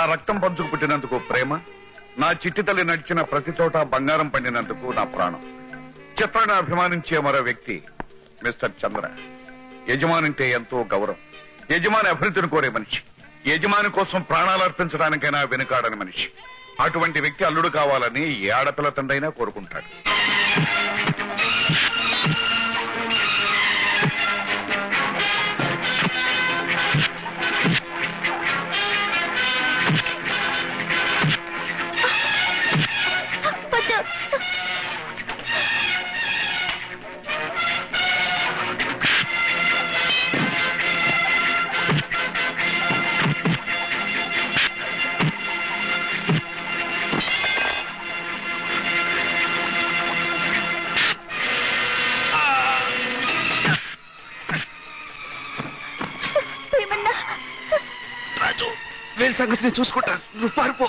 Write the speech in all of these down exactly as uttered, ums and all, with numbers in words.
రక్తం పంచుకు పుట్టినందుకు ప్రేమ, నా చిట్టి తల్లి నడిచిన ప్రతి చోట బంగారం పండినందుకు నా ప్రాణం. చిత్రాన్ని అభిమానించే మరో వ్యక్తి మిస్టర్ చంద్ర. యజమానంటే ఎంతో గౌరవం, యజమాని అభివృద్ధిని కోరే మనిషి, యజమాని కోసం ప్రాణాలు అర్పించడానికైనా వెనుకాడని మనిషి. అటువంటి వ్యక్తి అల్లుడు కావాలని ఏ ఆడపిల్ల తండ్రైనా కోరుకుంటాడు. వీళ్ళ సంగతి నేను చూసుకుంటాను, నువ్వు పారిపో.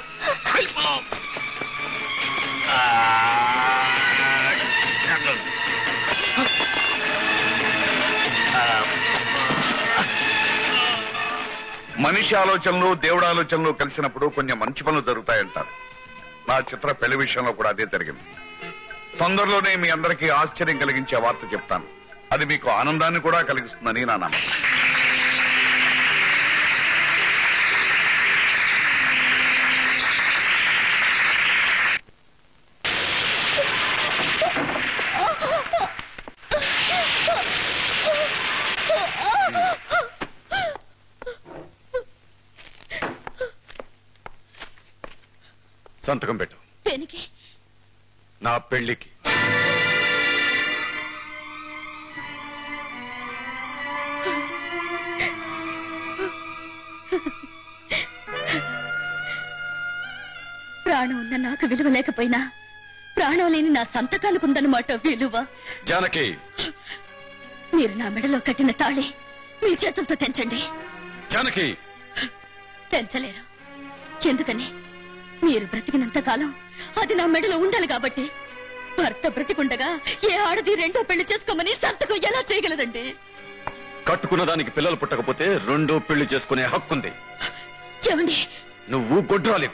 మనిషి ఆలోచనలు దేవుడు ఆలోచనలు కలిసినప్పుడు కొంచెం మంచి పనులు జరుగుతాయంటారు. నా చిత్ర పెళ్లి విషయంలో కూడా అదే జరిగింది. తొందరలోనే మీ అందరికీ ఆశ్చర్యం కలిగించే వార్త చెప్తాను. అది మీకు ఆనందాన్ని కూడా కలిగిస్తుందని నా నమ్మకం. సంతకం పెట్టు. దేనికి? నా పెళ్లికి. ప్రాణం ఉన్న నాకు విలువ లేకపోయినా ప్రాణం లేని నా సంతకానికి ఉందన్నమాట విలువ. జానకి, మీరు నా మెడలో కట్టిన తాళి మీ చేతులతో తెంచండి. జానకి, తెంచలేరు. ఎందుకని? మీరు బ్రతికినంత కాలం అది నా మెడలో ఉండాలి కాబట్టి. భర్త బ్రతికుండగా ఏ ఆడది రెండో పెళ్లి చేసుకోమని సంతకం ఎలా చేయగలదండి? కట్టుకున్న దానికి పిల్లలు పుట్టకపోతే రెండో పెళ్లి చేసుకునే హక్కుంది. ఏమండి? నువ్వు గొడ్రాలేవు.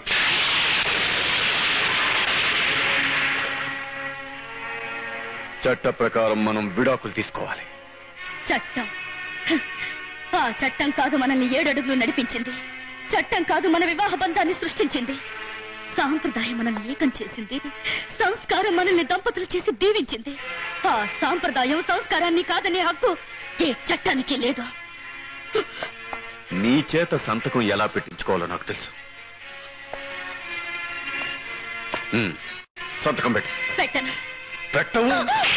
చట్ట ప్రకారం మనం విడాకులు తీసుకోవాలి. చట్టం? ఆ చట్టం కాదు మనల్ని ఏడడుగులు నడిపించింది. చట్టం కాదు మన వివాహ బంధాన్ని సృష్టించింది. సాంప్రదాయం మనల్ని ఏకం చేసింది. సంస్కారం మనల్ని దంపతులు చేసి దీవించింది. ఆ సాంప్రదాయం సంస్కారాన్ని కాదనే హక్కు ఏ చట్టానికి లేదు. నీ చేత సంతకం ఎలా పెట్టించుకోవాలో నాకు తెలుసు. సంతకం పెట్టు. పెట్టను. పెట్టవు.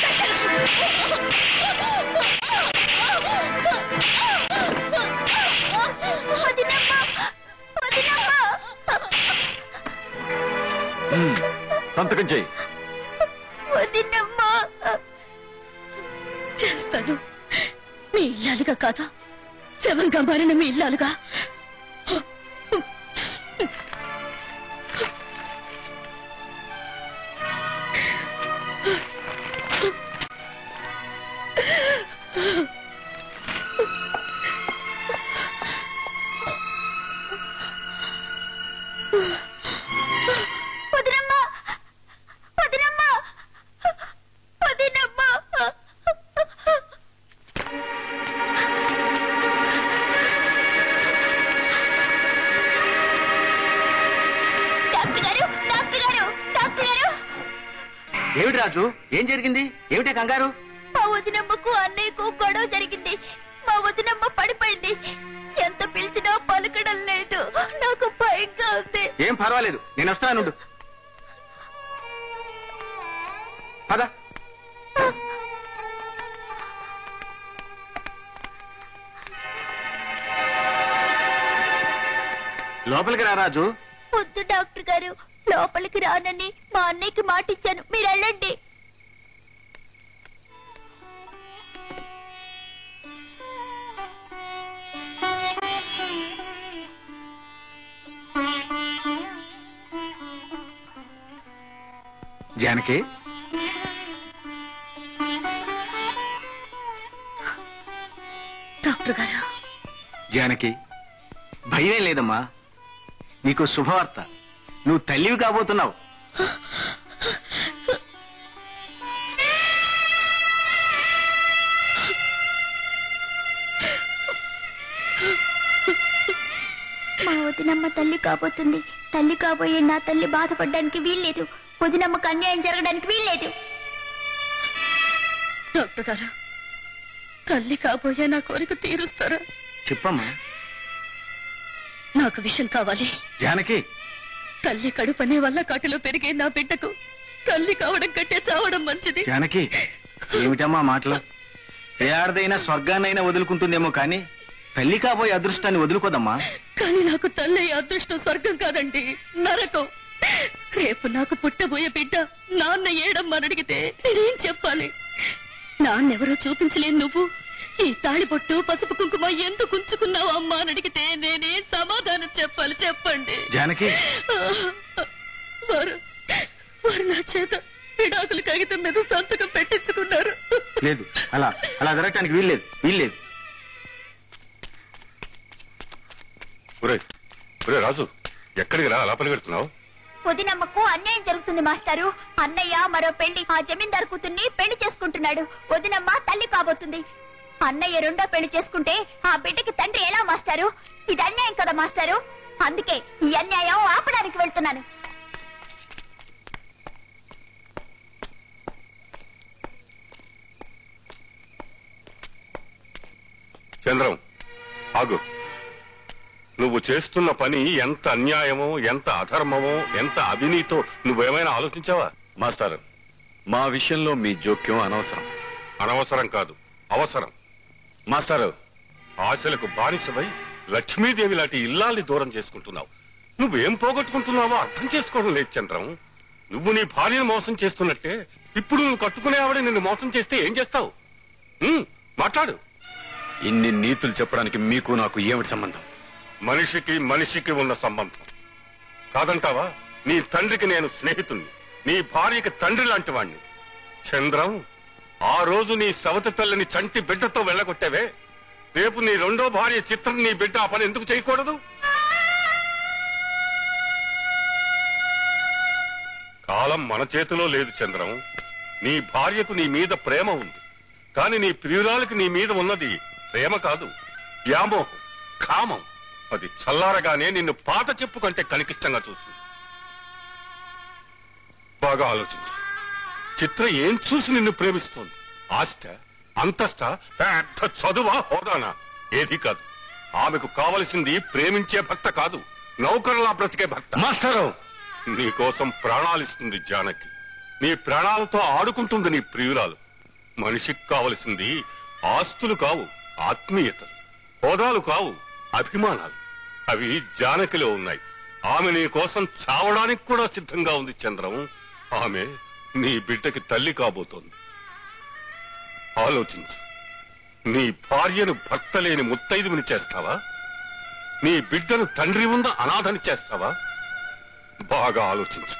సంతకం చేయి. చేస్తాను. మీ ఇల్లాలుగా కాదా, శవంగా మారిన మీ ఇల్లాలుగా. ఏమిటి రాజు, ఏం జరిగింది? ఏమిటే కంగారు? మా వదినమ్మకు అన్నయ్యకు గొడవ జరిగింది. మా వదినమ్మ పడిపోయింది. ఎంత పిలిచినా పలకడం లేదు. నాకు భయంగా ఉంది. ఏం పర్వాలేదు, నేను వస్తాను. పద. లోపలికి రా రాజు. వద్దు డాక్టర్ గారు, లోపలికి రానని మా అన్నయ్యకి మాట ఇచ్చాను. మీరు వెళ్ళండి. జానకి, డాక్టర్ గారు. జానకి, భయం లేదమ్మా. నీకు శుభవార్త. నువ్వు తల్లివి కాబోతున్నావు. మా వదినమ్మ తల్లి కాబోతుంది. తల్లి కాబోయే నా తల్లి బాధపడడానికి వీల్లేదు. వదినమ్మకు అన్యాయం జరగడానికి వీల్లేదు. డాక్టర్ గారు, తల్లి కాబోయే నా కోరిక తీరుస్తారా? చెప్పమ్మా. నాకు విషయం కావాలి. జానకి, తల్లి కడుపనే వల్ల కాటిలో పెరిగే నా బిడ్డకు తల్లి కావడం కంటే చావడం మంచిది. జానకి, ఏమిటమ్మా మాటలు? ఏ ఆడదైనా స్వర్గాన్నైనా వదులుకుంటుందేమో కానీ తల్లి కాబోయే అదృష్టాన్ని వదులుకోదమ్మా. కానీ నాకు తల్లి అదృష్టం స్వర్గం కాదండి, నరకం. రేపు నాకు పుట్టబోయే బిడ్డ నాన్న ఏడమ్మని అడిగితే నేనేం చెప్పాలి? నాన్నెవరో చూపించలేను నువ్వు ఈ తాళిబొట్టు పసుపు కుంకుమ ఎందుకు ఉంచుకున్నావు అమ్మా అని అడిగితే నేనేం సమాధానం చెప్పాలి చెప్పండి? జానకి, వారు వారు నా చేత విడాకులు కాగితం మీద సంతకం పెట్టించుకున్నారు. లేదు, అలా అలా జరగటానికి వీల్లేదు, వీల్లేదు. రాజు, ఎక్కడికి రా అలా పరిగెడుతున్నావు? వదినమ్మకు అన్యాయం జరుగుతుంది మాస్టారు. అన్నయ్య మరో పెళ్లి ఆ జమీందారు కూతుర్ని పెళ్లి చేసుకుంటున్నాడు. వదినమ్మ తల్లి కాబోతుంది. అన్నయ్య రెండో పెళ్లి చేసుకుంటే ఆ బిడ్డకి తండ్రి ఎలా మాస్టారు? ఇది అన్యాయం కదా మాస్టారు. అందుకే ఈ అన్యాయం ఆపడానికి వెళ్తున్నాను. చంద్రం, ఆగు. నువ్వు చేస్తున్న పని ఎంత అన్యాయమో, ఎంత అధర్మమో, ఎంత అవినీతో నువ్వేమైనా ఆలోచించావా? మాస్టర్, మా విషయంలో మీ జోక్యం అనవసరం. అనవసరం కాదు, అవసరం. మాస్టర్, ఆశలకు బానిసవై లక్ష్మీదేవి లాంటి ఇల్లాల్ని దూరం చేసుకుంటున్నావు. నువ్వేం పోగొట్టుకుంటున్నావో అర్థం చేసుకోవడం లేదు చంద్రం. నువ్వు నీ భార్యను మోసం చేస్తున్నట్టే ఇప్పుడు నువ్వు కట్టుకునే ఆవిడ నిన్ను మోసం చేస్తే ఏం చేస్తావు? ఉమ్, మాట్లాడు. ఇన్ని నీతులు చెప్పడానికి మీకు నాకు ఏమిటి సంబంధం? మనిషికి మనిషికి ఉన్న సంబంధం కాదంటావా? నీ తండ్రికి నేను స్నేహితుణ్ణి, నీ భార్యకి తండ్రి లాంటి వాణ్ణి. చంద్రం, ఆ రోజు నీ సవతి తల్లిని చంటి బిడ్డతో వెళ్ళగొట్టావే, రేపు నీ రెండో భార్య చిత్రం నీ బిడ్డ ఆ పని ఎందుకు చేయకూడదు? కాలం మన చేతిలో లేదు చంద్రం. నీ భార్యకు నీ మీద ప్రేమ ఉంది, కాని నీ ప్రియురాలకి నీ మీద ఉన్నది ప్రేమ కాదు, వ్యామోహం, కామం. అది చల్లారగానే నిన్ను పాత చెప్పు కంటే కనికిష్టంగా చూస్తుంది. బాగా ఆలోచించు. చిత్ర ఏం చూసి నిన్ను ప్రేమిస్తోంది? ఆస్త, అంతస్త, పెద్ద చదువా, హోదానా? ఏది కాదు. ఆమెకు కావలసింది ప్రేమించే భర్త కాదు, నౌకరులా బ్రతికే భర్త. మాస్టరు, నీకోసం ప్రాణాలిస్తుంది జానకి. నీ ప్రాణాలతో ఆడుకుంటుంది నీ ప్రియురాలు. మనిషికి కావలసింది ఆస్తులు కావు, ఆత్మీయతలు. హోదాలు కావు, అభిమానాలు. అవి జానకిలో ఉన్నాయి. ఆమె నీ కోసం చావడానికి కూడా సిద్ధంగా ఉంది చంద్రం. ఆమె నీ బిడ్డకి తల్లి కాబోతోంది. ఆలోచించు. నీ భార్యను భర్త లేని ముత్తైదువుని చేస్తావా? నీ బిడ్డను తండ్రి ఉన్న అనాథని చేస్తావా? బాగా ఆలోచించు.